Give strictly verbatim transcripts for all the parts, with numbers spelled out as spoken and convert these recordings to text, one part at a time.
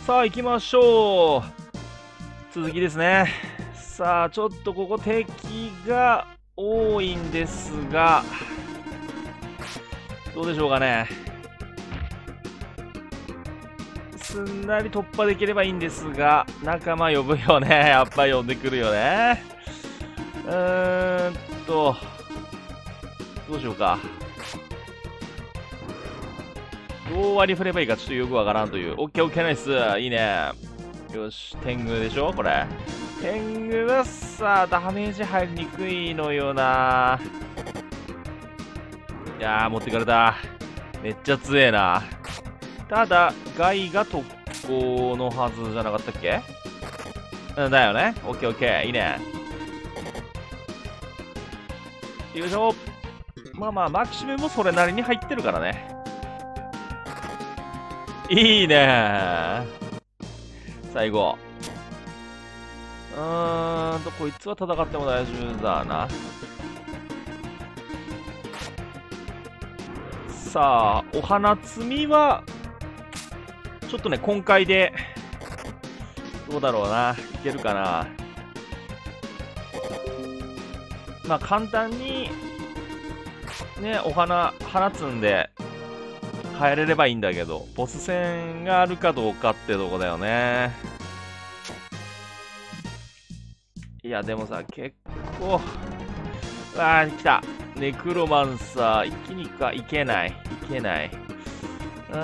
さあ行きましょう。続きですね。さあちょっとここ敵が多いんですが、どうでしょうかね。すんなり突破できればいいんですが、仲間呼ぶよね。やっぱ呼んでくるよね。うーんとどうしようか。どう割り振ればいいかちょっとよくわからんという。オッケーオッケーナイス。いいね。よし、天狗でしょこれ。天狗はさ、ダメージ入りにくいのよな。いやー、持ってかれた。めっちゃ強えな。ただ、ガイが特攻のはずじゃなかったっけ？うんだよね。オッケーオッケー。いいね。よいしょ。まあまあ、マキシムもそれなりに入ってるからね。いいねー。最後。うーんと、こいつは戦っても大丈夫だな。さあ、お花摘みは、ちょっとね、今回で、どうだろうな。いけるかな。まあ、簡単に、ね、お花、花摘んで、帰れればいいんだけど、ボス戦があるかどうかってとこだよね。いや、でもさ、結構、あー、来た。ネクロマンサー、一気にか、いけない。いけない。うーん。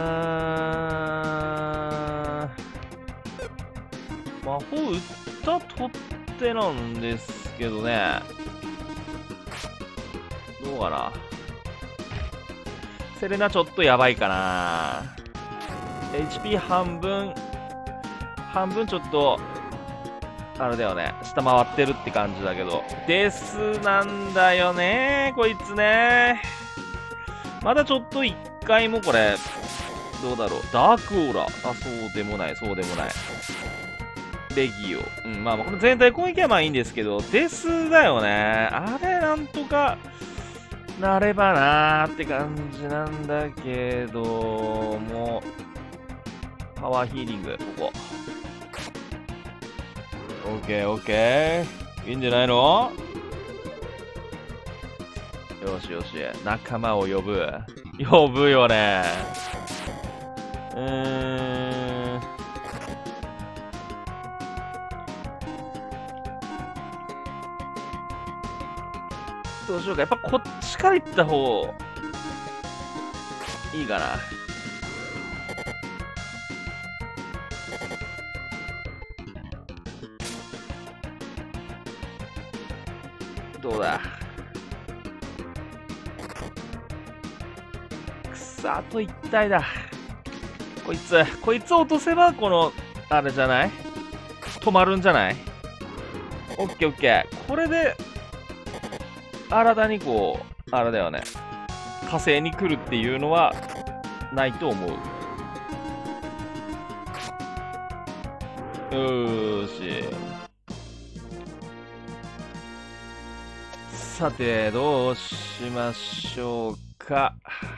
魔法打ったとってなんですけどね。どうかな。セレナちょっとやばいかな。エイチピー 半分、半分ちょっと、あれだよね。下回ってるって感じだけど。デスなんだよね。こいつね。まだちょっと一回もこれ、どうだろう。ダークオーラ。あ、そうでもない、そうでもない。レギオ。うん、まあ、この全体攻撃はまあいいんですけど、デスだよね。あれ、なんとか、なればなーって感じなんだけど、もう、パワーヒーリング、ここ。オッケーオッケー。いいんじゃないの？よしよし。仲間を呼ぶ。呼ぶよね。うーん。どうしようか。やっぱこっちから行った方、いいかな。どうだ。くさ、あと一体だ。こいつ、こいつ落とせば、この、あれじゃない止まるんじゃない？オッケーオッケー。これで、新たにこう、あれだよね。火星に来るっていうのは、ないと思う。よーし。さて、どうしましょうか。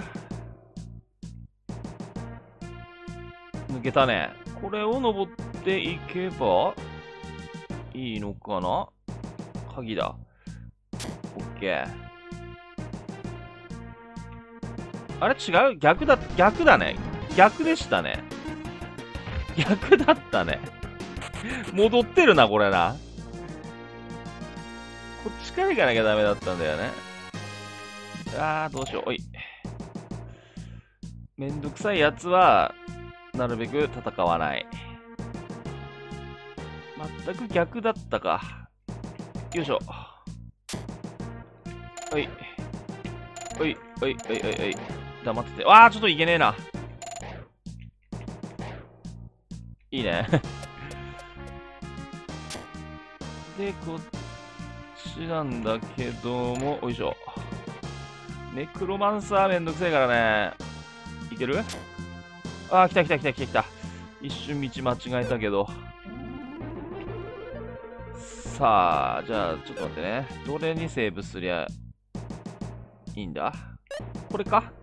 抜けたね。これを登っていけばいいのかな？鍵だ。オッケー。あれ違う？逆だ、逆だね。逆でしたね。逆だったね。戻ってるな、これな。こっちから行かなきゃダメだったんだよね。あー、どうしよう。おい。めんどくさいやつは、なるべく戦わない。全く逆だったか。よいしょ。おい。おい、おい、おい、おい、おい。黙ってて。わー、ちょっといけねえな。いいね。で、こっちなんだけども、おいしょ。ネクロマンサーめんどくせえからね。いける？あー、来た来た来た来た来た。一瞬道間違えたけど。さあ、じゃあ、ちょっと待ってね。どれにセーブすりゃいいんだ？これか？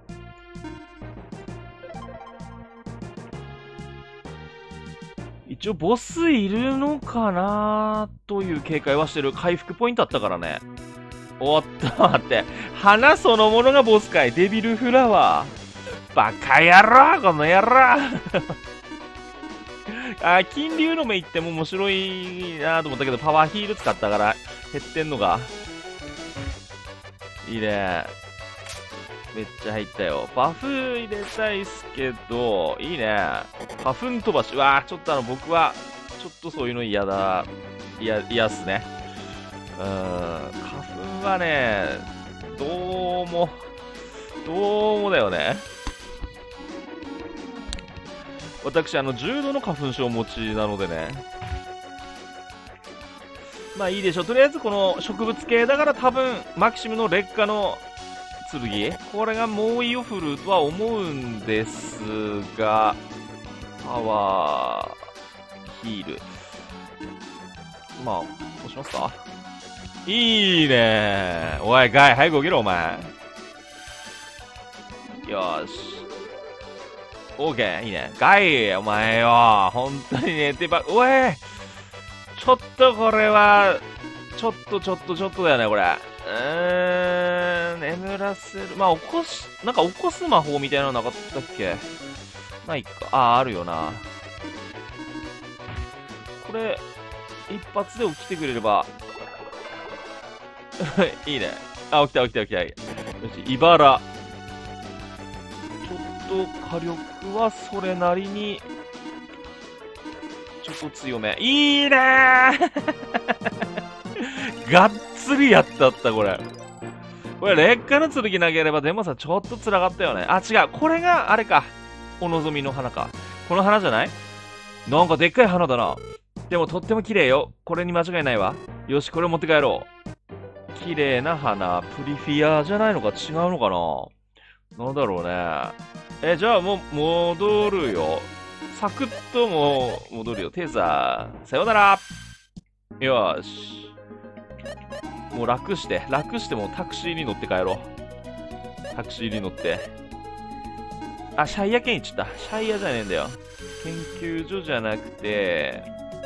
一応ボスいるのかなという警戒はしてる。回復ポイントあったからね。おっと待って。花そのものがボスかい。デビルフラワー。バカ野郎この野郎あ、金龍の目いっても面白いなと思ったけど、パワーヒール使ったから減ってんのが。いいね。めっちゃ入ったよ。バフ入れたいっすけど、いいね。花粉飛ばし。うわー、ちょっとあの、僕は、ちょっとそういうの嫌だ。嫌、嫌っすね。うーん、花粉はね、どうも、どうもだよね。私、あの、重度の花粉症持ちなのでね。まあいいでしょう。とりあえずこの植物系だから多分、マキシムの劣化の剣、これが猛威を振るうとは思うんですが、パワー、ヒール。まあ、どうしますか？いいね。おい、ガイ、早く起きろ、お前。よーし。オーケー、いいね。ガイ、お前よ。本当にね、てば、おい、ちょっとこれは、ちょっとちょっとちょっとだよね、これ。うーん、眠らせる。まあ、起こし、なんか起こす魔法みたいなのなかったっけ？ないか。ああ、あるよな。これ、一発で起きてくれれば。いいね。あ、起きた起きた起きた。よし、茨。ちょっと火力はそれなりに、ちょっと強め。いいねーがっつりやったった、これ。これ、劣化の剣投げれば、でもさ、ちょっと辛かったよね。あ、違う。これが、あれか。お望みの花か。この花じゃない？なんかでっかい花だな。でも、とっても綺麗よ。これに間違いないわ。よし、これ持って帰ろう。綺麗な花。プリフィアじゃないのか違うのかな？なんだろうね。え、じゃあもう、戻るよ。サクッともう、戻るよ。テーザー。さよなら。よーし。もう楽して、楽してもうタクシーに乗って帰ろう。タクシーに乗って。あ、シャイヤ県行っちゃった。シャイヤじゃねえんだよ。研究所じゃなくて、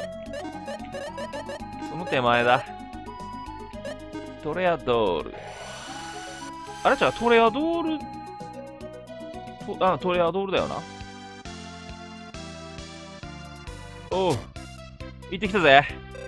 その手前だ。トレアドール。あれ違う、トレアドール、とあ、トレアドールだよな。おう。行ってきたぜ。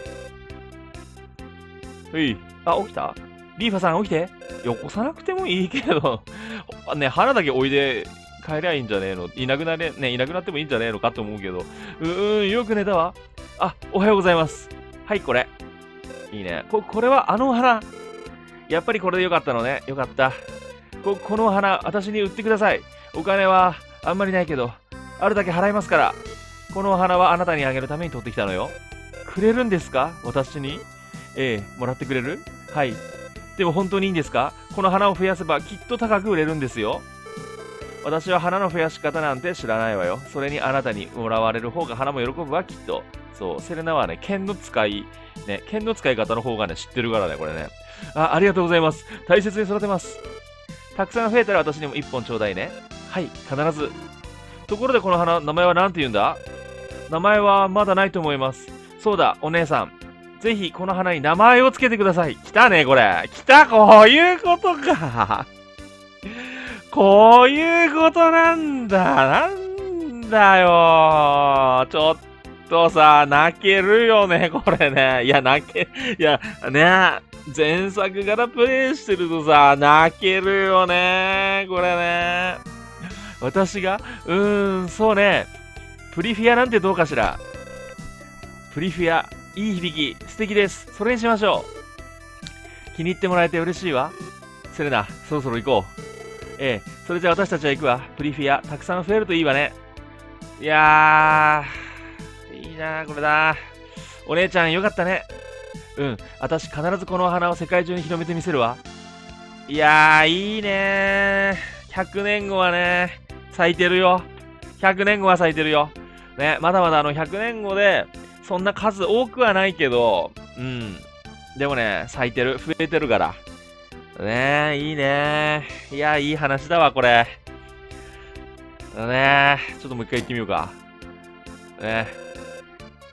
はい。あ、起きた？リーファさん起きて。起こさなくてもいいけど、ね、花だけおいで帰りゃいいんじゃねえの？いなくなれ、ね、いなくなってもいいんじゃねえのかと思うけど。うーん、よく寝たわ。あ、おはようございます。はい、これ。いいね。こ、これはあの花。やっぱりこれでよかったのね。よかった。こ、この花、私に売ってください。お金はあんまりないけど、あるだけ払いますから。この花はあなたにあげるために取ってきたのよ。くれるんですか？私に？ええ、もらってくれる？はい。でも本当にいいんですか？この花を増やせばきっと高く売れるんですよ。私は花の増やし方なんて知らないわよ。それにあなたにもらわれる方が花も喜ぶわ、きっと。そう、セレナはね、剣の使い、ね、剣の使い方の方がね、知ってるからね、これね。あ、ありがとうございます。大切に育てます。たくさん増えたら私にも一本ちょうだいね。はい、必ず。ところでこの花、名前は何て言うんだ？名前はまだないと思います。そうだ、お姉さん。ぜひこの花に名前をつけてください。来たね、これ。来た、こういうことか。こういうことなんだ。なんだよ。ちょっとさ、泣けるよね、これね。いや、泣け、いや、ね、前作からプレイしてるとさ、泣けるよね。これね。私が、うーん、そうね。プリフィアなんてどうかしら。プリフィア、いい響き、素敵です。それにしましょう。気に入ってもらえて嬉しいわ。セレナ、そろそろ行こう。ええ、それじゃあ私たちは行くわ。プリフィア、たくさん増えるといいわね。いやー、いいなー、これだ。お姉ちゃん、よかったね。うん、私必ずこの花を世界中に広めてみせるわ。いやー、いいねー。ひゃくねんごはね、咲いてるよ。ひゃくねんごは咲いてるよ。ね、まだまだあのひゃくねんごで、そんな数多くはないけど、うん。でもね、咲いてる、増えてるから。ねえ、いいねー。いや、いい話だわ、これ。ねえ、ちょっともう一回行ってみようか。ね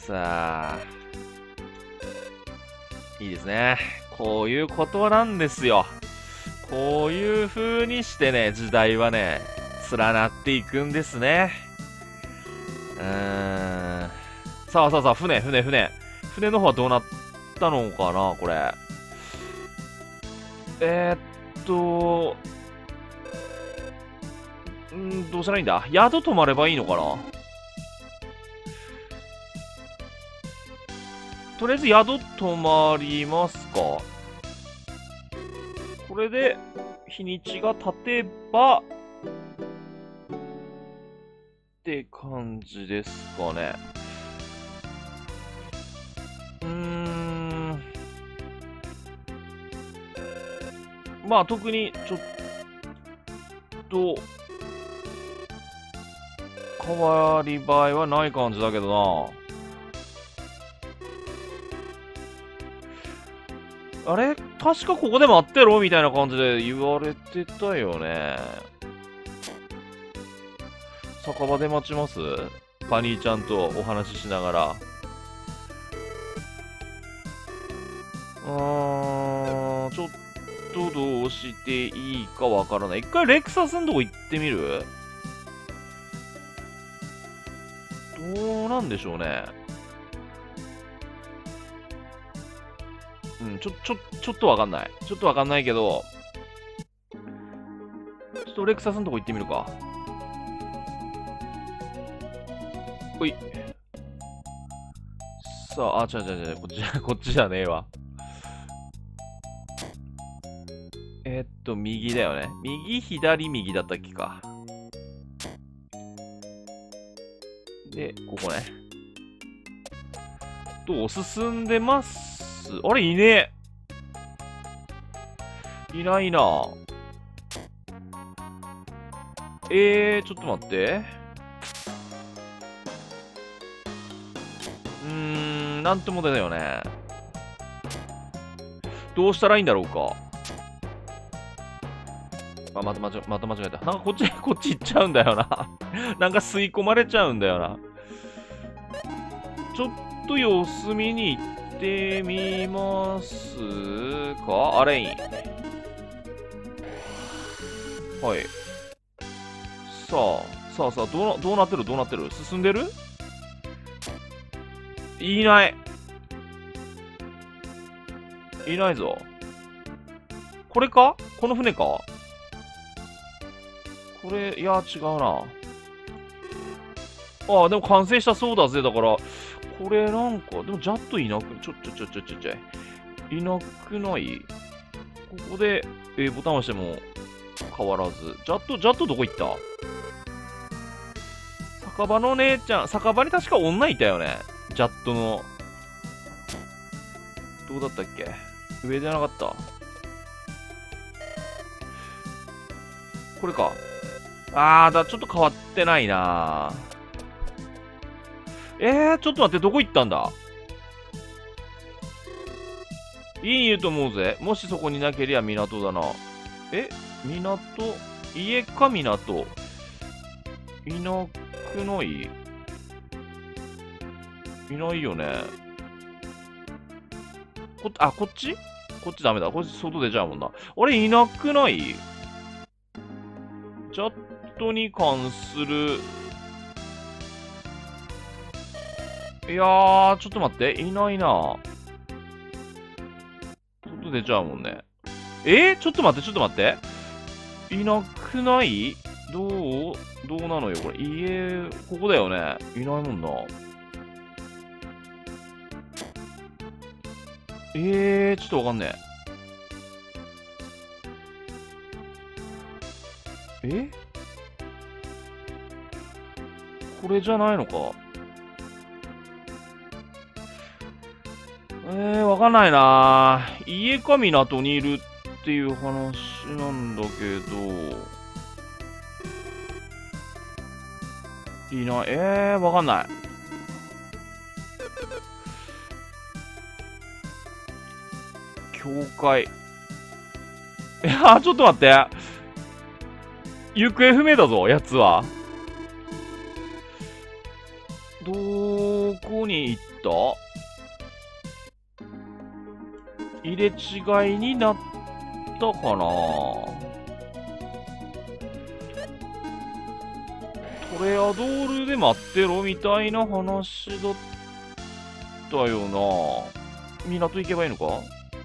さあ、いいですね。こういうことなんですよ。こういう風にしてね、時代はね、連なっていくんですね。うーん。さあさあさあ、船、船、船。船の方はどうなったのかな、これ。えー、っと、んー、どうしたらいいんだ？宿泊まればいいのかな？とりあえず宿泊まりますか。これで、日にちが経てば、って感じですかね。うーん。まあ、特に、ちょっと、変わり映えはない感じだけどな。あれ確かここで待ってろみたいな感じで言われてたよね。酒場で待ちます？パニーちゃんとお話ししながら。うーん、ちょっとどうしていいかわからない。一回レクサスのとこ行ってみる？どうなんでしょうね。うん、ちょ、ちょ、ちょっとわかんない。ちょっとわかんないけど、ちょっとレクサスのとこ行ってみるか。ほい。さあ、あ、違う違う違う、こっちじゃ、こっちじゃねえわ。えー、っと、右だよね。右、左、右だったっけか。で、ここね。どう進んでますあれ、いねえ。いないな。えー、ちょっと待って。うーん、なんともだよね。どうしたらいいんだろうか。あ、また間違また間違えた。なんかこっち、こっち行っちゃうんだよな。なんか吸い込まれちゃうんだよな。ちょっと様子見に行ってみますか？あれいい。はい。さあ、さあさあ、どうな、どうなってるどうなってる進んでる？いない。いないぞ。これか？この船か？これ、いや、違うな。ああ、でも完成したそうだぜ。だから、これなんか、でもジャットいなく、ちょ、ちょ、ちょ、ちょ、ちょ、ちょ、いなくない？ここで、えー、ボタン押しても変わらず。ジャット、ジャットどこ行った？酒場の姉ちゃん、酒場に確か女いたよね。ジャットの。どうだったっけ？上じゃなかった？これか。あー、だ、ちょっと変わってないな。えー、ちょっと待って、どこ行ったんだ？家にいると思うぜ。もしそこになけりゃ港だな。え、港？家か港？いなくない？いないよね。こあ、こっち？こっちダメだ。こっち外出ちゃうもんな。あれ、いなくない？ジャットに関する。いやー、ちょっと待って。いないな。外出ちゃうもんね。えー、ちょっと待って、ちょっと待って。いなくない？どうどうなのよ、これ。家、ここだよね。いないもんな。えー、ちょっとわかんねえ。えこれじゃないのか。えー、わかんないな。家か港にいるっていう話なんだけど。いない。えー、わかんない。教会。いやー、ちょっと待って。行方不明だぞ、やつは。どこに行っった入れ違いになったかな。トレアドールで待ってろみたいな話だったよな。港行けばいいのか。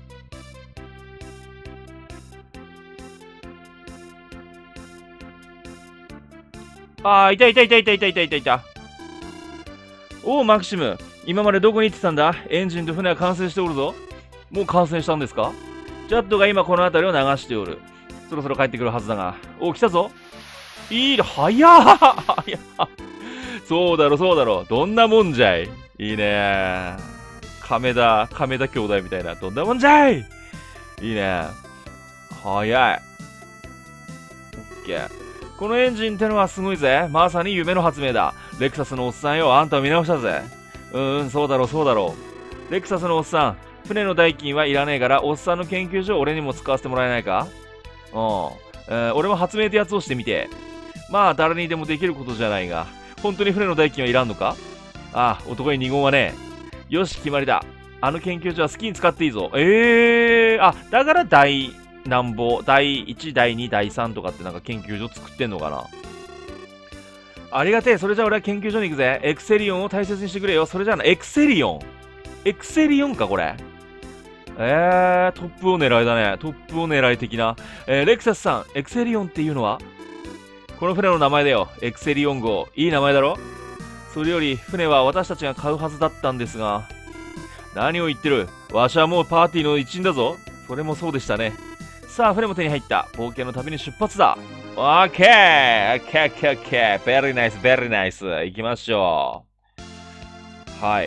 あー、いたいたいたいたいたいたいたいた。おう、マキシム。今までどこに行ってたんだ。エンジンと船は完成しておるぞ。もう完成したんですか。ジャッドが今この辺りを流しておる。そろそろ帰ってくるはずだが。おう、来たぞ。いいね、早っ早っそうだろ、そうだろ。どんなもんじゃい。いいね。亀田、亀田兄弟みたいな。どんなもんじゃい。いいね。早い。オッケー。このエンジンってのはすごいぜ。まさに夢の発明だ。レクサスのおっさんよ、あんたを見直したぜ。うーん、そうだろう、そうだろう。レクサスのおっさん、船の代金はいらねえから、おっさんの研究所を俺にも使わせてもらえないか。うん。えー、俺も発明ってやつをしてみて。まあ、誰にでもできることじゃないが、本当に船の代金はいらんのか。ああ、男に二言はねえ。よし、決まりだ。あの研究所は好きに使っていいぞ。ええー、あ、だから大、なんぼ、だいいち、だいに、だいさんとかってなんか研究所作ってんのかな。ありがてえ。それじゃあ俺は研究所に行くぜ。エクセリオンを大切にしてくれよ。それじゃあな、エクセリオン。エクセリオンか、これ。えー、トップを狙いだね。トップを狙い的な。えー、レクサスさん、エクセリオンっていうのはこの船の名前だよ。エクセリオン号。いい名前だろ。それより、船は私たちが買うはずだったんですが。何を言ってる。わしはもうパーティーの一員だぞ。それもそうでしたね。さあ、船も手に入った。冒険の旅に出発だ。オッケーオッケーオッケーオッケーベリーナイスベリーナイス行きましょう。はい。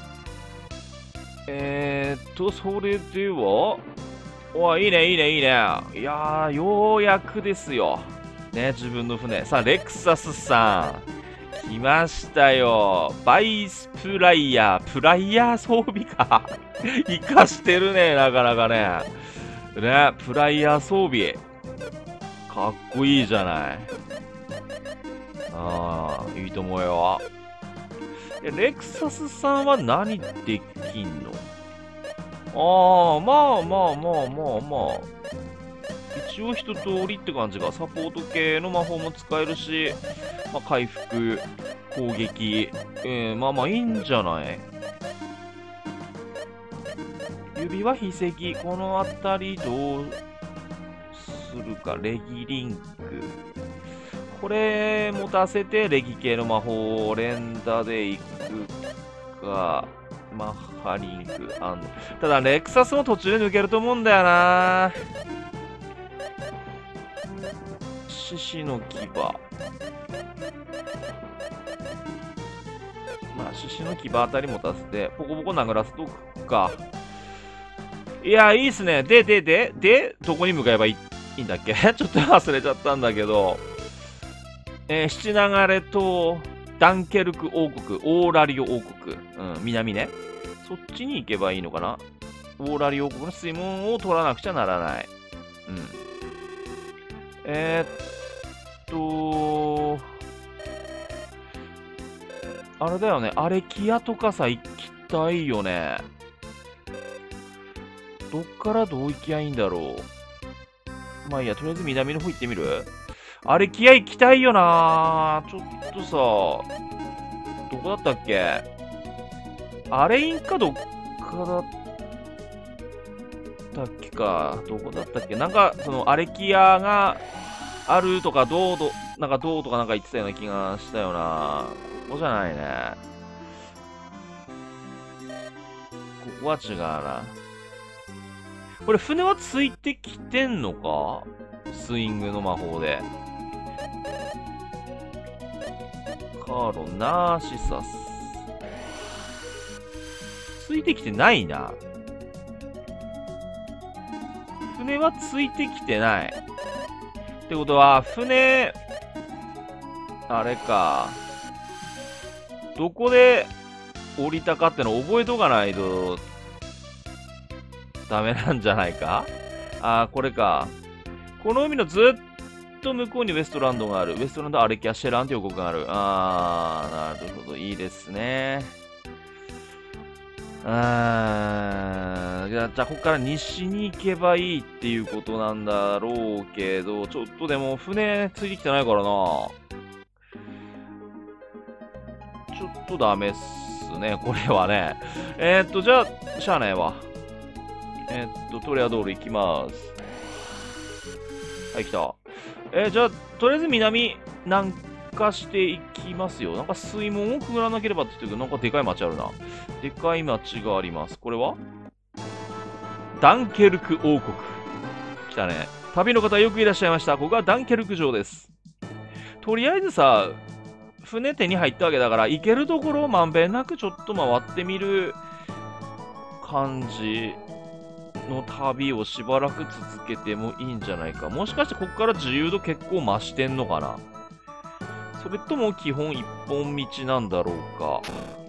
えーっと、それでは、おいいねいいねいいね。いやー、ようやくですよ。ね、自分の船。さあ、レクサスさん。来ましたよ。バイスプライヤー。プライヤー装備か。生かしてるね、なかなかね。ね、プライヤー装備。かっこいいじゃない。ああ、いいと思うよ。レクサスさんは何できんの。ああ、まあまあまあまあまあ。一応一通りって感じが、サポート系の魔法も使えるし、まあ、回復、攻撃、えー、まあまあいいんじゃない。指輪筆跡、このあたりどうするか。レギリンク。これ持たせてレギ系の魔法を連打でいくか。マッハリンクあんの。ただ、レクサスも途中で抜けると思うんだよな。獅子の牙。まあ、獅子の牙あたり持たせて、ポコポコ殴らせとくか。いや、いいっすね。で、で、で、で、どこに向かえばいい、いいんだっけちょっと忘れちゃったんだけど。えー、七流れと、ダンケルク王国、オーラリオ王国、うん、南ね。そっちに行けばいいのかな。オーラリオ王国の水門を取らなくちゃならない。うん。えー、っと、あれだよね。アレキアとかさ、行きたいよね。どっからどう行きゃいいんだろう。まあいいや、とりあえず南の方行ってみる。アレキア行きたいよな。ちょっとさ、どこだったっけ。アレインかどっかだったっけか。どこだったっけ。なんか、そのアレキアがあるとか、どうど、なんかどうとかなんか言ってたような気がしたよな。ここじゃないね。ここは違うな。これ船はついてきてんのか。スイングの魔法で。カーロ、ナーシサス。ついてきてないな。船はついてきてない。ってことは、船、あれか。どこで降りたかってのを覚えとかないと、ダメなんじゃないか。あー、これか。この海のずっと向こうにウエストランドがある。ウエストランド、アレキアシェランという王国がある。あー、なるほど。いいですね。 ーん。じゃあ、じゃあここから西に行けばいいっていうことなんだろうけど、ちょっとでも船ついてきてないからな。ちょっとダメっすね、これはね。えー、っと、じゃあ、しゃあないわ。えー、っと、トレアドール行きます。はい、来た。えー、じゃあ、とりあえず南、南下していきますよ。なんか水門をくぐらなければって言ってるけど、なんかでかい町あるな。でかい町があります。これはダンケルク王国。来たね。旅の方よくいらっしゃいました。ここがダンケルク城です。とりあえずさ、船手に入ったわけだから、行けるところをまんべんなくちょっと回ってみる感じの旅をしばらく続けてもいいんじゃないか。もしかしてここから自由度結構増してんのかな。それとも基本一本道なんだろうか。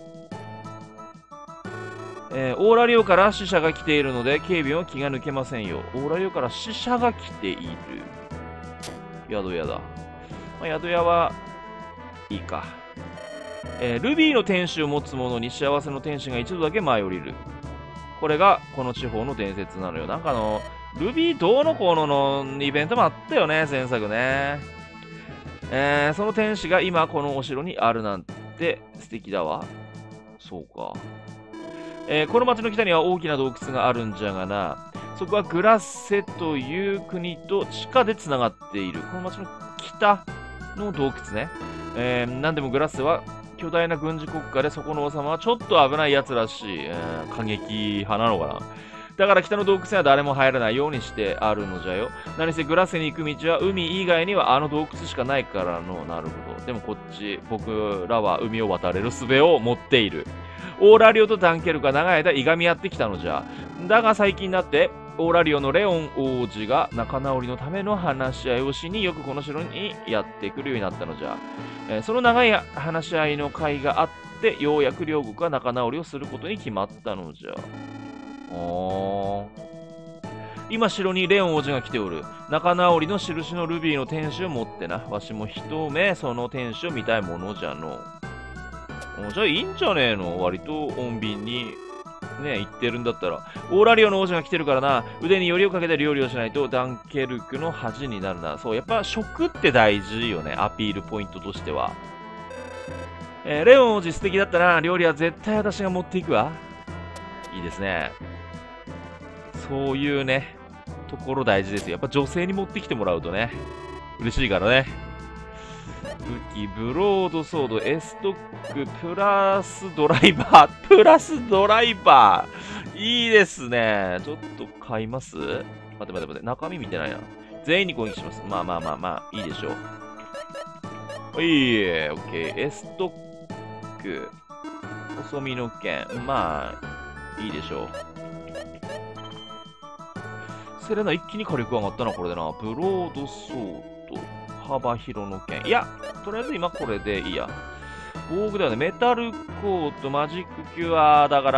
えー、オーラリオから死者が来ているので警備は気が抜けませんよ。オーラリオから死者が来ている。宿屋だ。まあ、宿屋はいいか。えー、ルビーの天使を持つ者に幸せの天使が一度だけ舞い降りる。これがこの地方の伝説なのよ。なんかあの、ルビーどうのこうののイベントもあったよね、前作ね。えー、その天使が今このお城にあるなんて素敵だわ。そうか。えー、この町の北には大きな洞窟があるんじゃがな。そこはグラッセという国と地下でつながっている。この町の北の洞窟ね。えー、なんでもグラッセは巨大な軍事国家で、そこの王様はちょっと危ない奴らしい。えー、過激派なのかな。だから北の洞窟には誰も入らないようにしてあるのじゃよ。何せグラッセに行く道は海以外にはあの洞窟しかないからの。なるほど。でもこっち、僕らは海を渡れる術を持っている。オーラリオとダンケルが長い間いがみ合ってきたのじゃ。だが最近になって、オーラリオのレオン王子が仲直りのための話し合いをしによくこの城にやってくるようになったのじゃ。えー、その長い話し合いの会があって、ようやく両国が仲直りをすることに決まったのじゃ。おー。今城にレオン王子が来ておる。仲直りの印のルビーの天使を持ってな。わしも一目その天使を見たいものじゃの。じゃあいいんじゃねえの。割と穏便にね、言ってるんだったら。オーラリオの王子が来てるからな。腕によりをかけて料理をしないとダンケルクの恥になるな。そう、やっぱ食って大事よね。アピールポイントとしては。えー、レオン王子素敵だったな。料理は絶対私が持っていくわ。いいですね。そういうね、ところ大事ですよ。やっぱ女性に持ってきてもらうとね、嬉しいからね。武器、ブロードソード、エストック、プラスドライバー、プラスドライバー。いいですね。ちょっと買います？待って待って待って、中身見てないな。全員に攻撃します。まあまあまあまあ、いいでしょう。いいえ、オッケー。エストック、細身の剣。まあ、いいでしょう。セレナ一気に火力上がったな、これでな。ブロードソード、幅広の剣。いや、とりあえず今これでいいや。防具だよね。メタルコート、マジックキュアだから、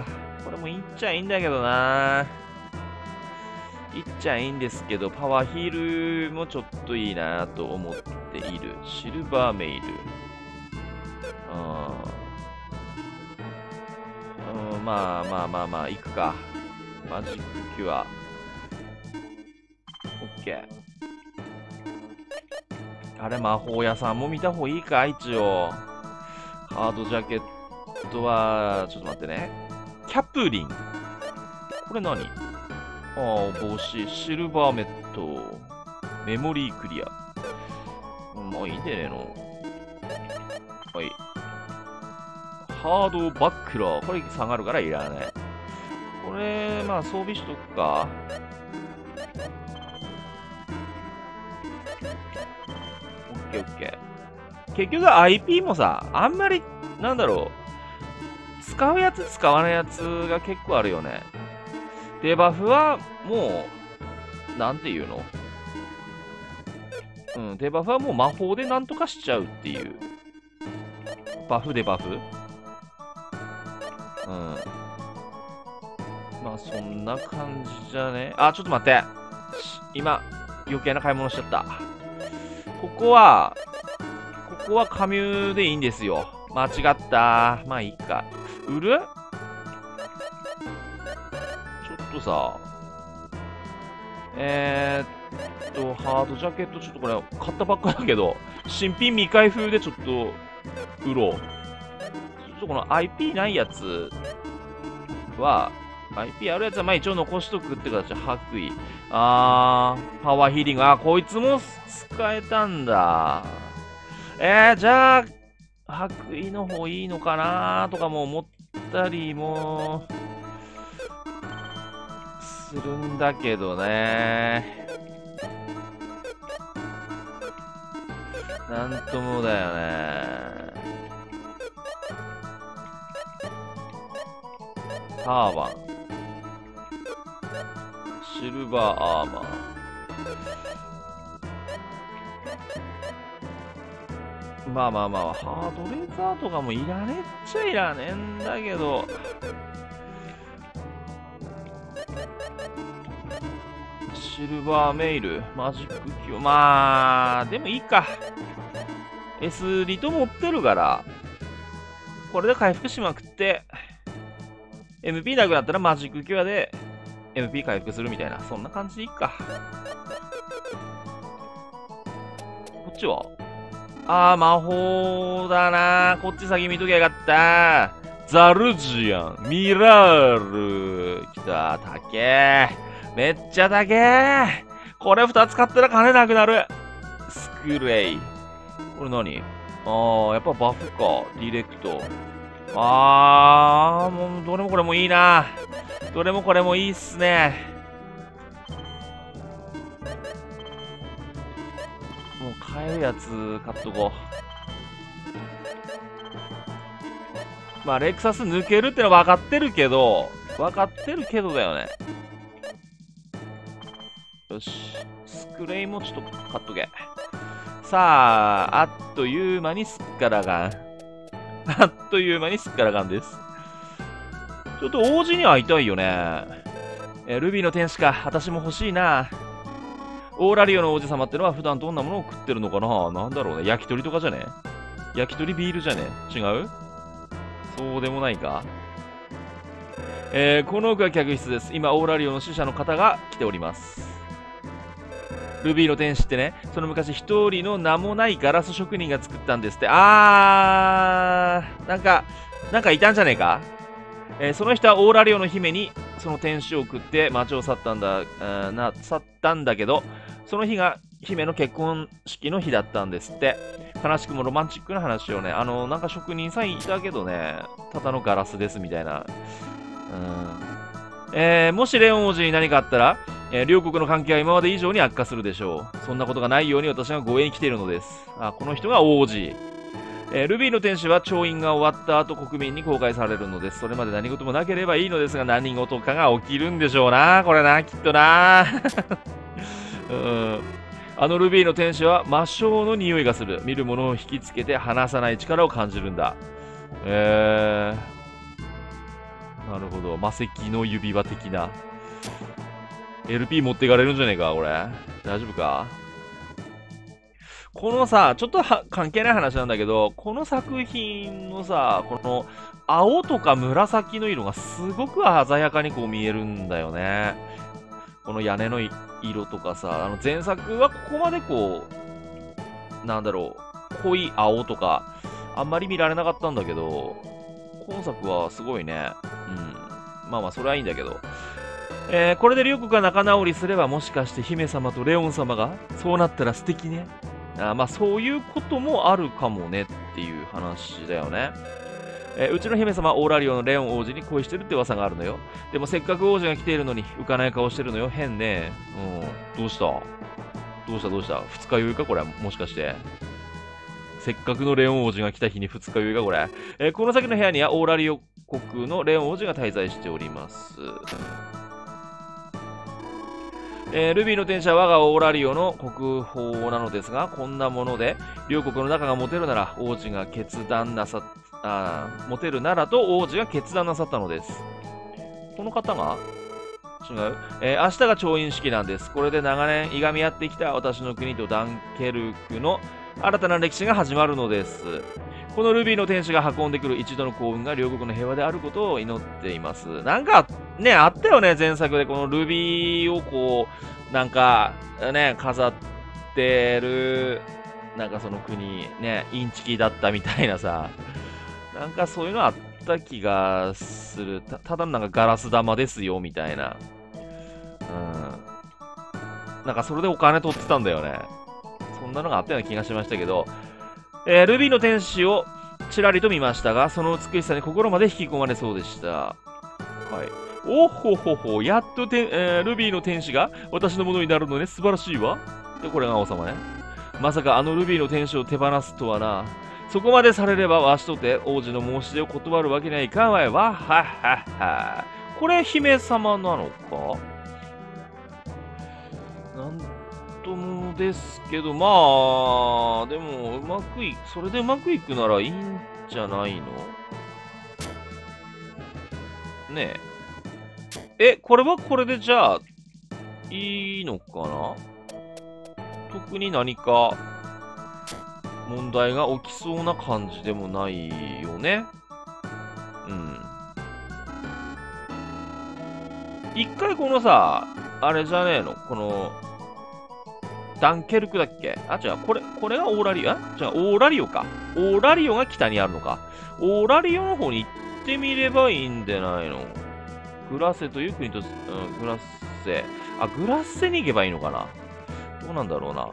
これもいいっちゃいいんだけどな。いっちゃいいんですけど、パワーヒールもちょっといいなと思っている。シルバーメイル。うん、まあまあまあまあ、いくか。マジックキュア。オッケー。あれ、魔法屋さんも見た方がいいか、一応。ハードジャケットは、ちょっと待ってね。キャプリン。これ何？ああ、帽子。シルバーメット。メモリークリア。もういいんでねえの。はい。ハードバックラー。これ下がるからいらない。これ、まあ装備しとくか。オッケーオッケー。結局 アイピー もさ、あんまり、なんだろう。使うやつ使わないやつが結構あるよね。デバフはもう、なんていうの？うん、デバフはもう魔法でなんとかしちゃうっていう。バフでバフ？うん。まあそんな感じじゃね。あ、ちょっと待って。今、余計な買い物しちゃった。ここは、ここは加入でいいんですよ。間違った。まあいいか。売る？ っとさ、えーっと、ハードジャケット、ちょっとこれ、買ったばっかだけど、新品未開封でちょっと、売ろう。ちょっとこの アイピー ないやつは、アイピー あるやつは、まあ一応残しとくって形で、白衣。あー、パワーヒーリング。あー、こいつも使えたんだ。えー、じゃあ、白衣の方いいのかなとかも思ったりも、するんだけどね。なんともだよね。ターバン。シルバーアーマー。まあまあまあ、ハードレザーとかもいらねえっちゃいらねえんだけど。シルバーメイル、マジックキュー。まあ、でもいいか。S リト持ってるから、これで回復しまくって、エムピー なくなったらマジックキュアで エムピー 回復するみたいな、そんな感じでいいか。こっちはあー、魔法だな。こっち先見ときゃよかった。ザルジアン、ミラール。きた、たけー。めっちゃ高え。これふたつ買ったら金なくなる。スクレイ。これ何？あー、やっぱバフか。ディレクト。あー、もう、どれもこれもいいな。どれもこれもいいっすね。もう買えるやつ買っとこう。まあ、レクサス抜けるってのは分かってるけど、分かってるけどだよね。よし。スクレイもちょっと買っとけ。さあ、あっという間にスッカラガン。あっという間にスッカラガンです。ちょっと王子に会いたいよね。え、ルビーの天使か。私も欲しいな。オーラリオの王子様ってのは普段どんなものを食ってるのかな。なんだろうね。焼き鳥とかじゃね？焼き鳥ビールじゃね？違う？そうでもないか。えー、この奥が客室です。今、オーラリオの使者の方が来ております。ルビーの天使ってね、その昔一人の名もないガラス職人が作ったんですって。あー、なんか、なんかいたんじゃねえか。えー、その人はオーラリオの姫にその天使を送って街を去ったんだ、あな、去ったんだけど、その日が姫の結婚式の日だったんですって。悲しくもロマンチックな話をね、あの、なんか職人さんいたけどね、ただのガラスですみたいな。うん。えー、もしレオン王子に何かあったら、えー、両国の関係は今まで以上に悪化するでしょう。そんなことがないように私が護衛に来ているのです。あ、この人が王子。えー、ルビーの天使は調印が終わった後国民に公開されるのです。それまで何事もなければいいのですが、何事かが起きるんでしょうな。これな、きっとな。うん、あのルビーの天使は魔性の匂いがする。見るものを引きつけて離さない力を感じるんだ。えー、なるほど。魔石の指輪的な。エルピー 持っていかれるんじゃねえか、これ。大丈夫か。このさ、ちょっとは関係ない話なんだけど、この作品のさ、この青とか紫の色がすごく鮮やかにこう見えるんだよね。この屋根の色とかさ、あの前作はここまでこう、なんだろう、濃い青とか、あんまり見られなかったんだけど、今作はすごいね。うん。まあまあ、それはいいんだけど。えー、これで両国が仲直りすれば、もしかして姫様とレオン様が、そうなったら素敵ね。あまあ、そういうこともあるかもねっていう話だよね。えー、うちの姫様、オーラリオのレオン王子に恋してるって噂があるのよ。でもせっかく王子が来ているのに、浮かない顔してるのよ。変ね。うん。どうしたどうしたどうした二日酔いかこれ、もしかして。せっかくのレオン王子が来た日に二日酔いかこれ。えー、この先の部屋にはオーラリオ国のレオン王子が滞在しております。えー、ルビーの天使は我がオーラリオの国宝なのですが、こんなもので両国の仲が持てるなら王子が決断なさあ持てるならと王子が決断なさったのです。この方が違う、えー、明日が調印式なんです。これで長年いがみ合ってきた私の国とダンケルクの新たな歴史が始まるのです。 このルビーの天使が運んでくる一度の幸運が両国の平和であることを祈っています。なんか、ね、あったよね、前作で。このルビーをこう、なんか、ね、飾ってる、なんかその国、ね、インチキだったみたいなさ、なんかそういうのあった気がする。た、ただなんかガラス玉ですよ、みたいな。うん。なんかそれでお金取ってたんだよね。そんなのがあったような気がしましたけど、えー、ルビーの天使をちらりと見ましたが、その美しさに心まで引き込まれそうでした。はい。おほほほ、やっとて、えー、ルビーの天使が私のものになるのね、素晴らしいわ。で、これが王様ね。まさかあのルビーの天使を手放すとはな。そこまでされればわしとて王子の申し出を断るわけにはいかんわい。わっはっはっは。これ姫様なのかなんともですけど、まあ、でも、うまくい、それでうまくいくならいいんじゃないのねえ。え、これはこれでじゃあ、いいのかな特に何か、問題が起きそうな感じでもないよね。うん。一回このさ、あれじゃねえのこの、ダンケルクだっけあ、違う、これ、これがオーラリオ、あ違う、オーラリオか。オーラリオが北にあるのか。オーラリオの方に行ってみればいいんでないのグラッセという国と、うん、グラッセ。あ、グラッセに行けばいいのかなどうなんだろうな。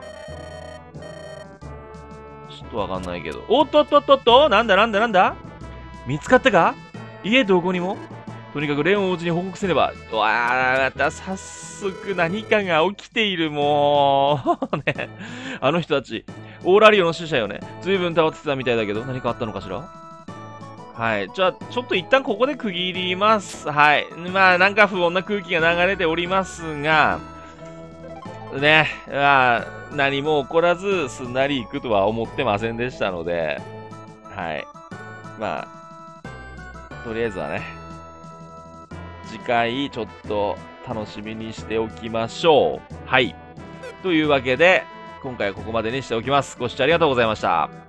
ちょっとわかんないけど。おっとっとっとっとなんだなんだなんだ見つかったかいえ、どこにも。とにかくレオン王子に報告せねば。うわあ、また早速何かが起きている、もう。ね。あの人たち、オーラリオの使者よね。ずいぶん倒ってたみたいだけど、何かあったのかしらはい。じゃあ、ちょっと一旦ここで区切ります。はい。まあ、なんか不穏な空気が流れておりますが、ね、まあ、何も起こらずすんなり行くとは思ってませんでしたので、はい。まあ、とりあえずはね、次回ちょっと楽しみにしておきましょう。はい。というわけで、今回はここまでにしておきます。ご視聴ありがとうございました。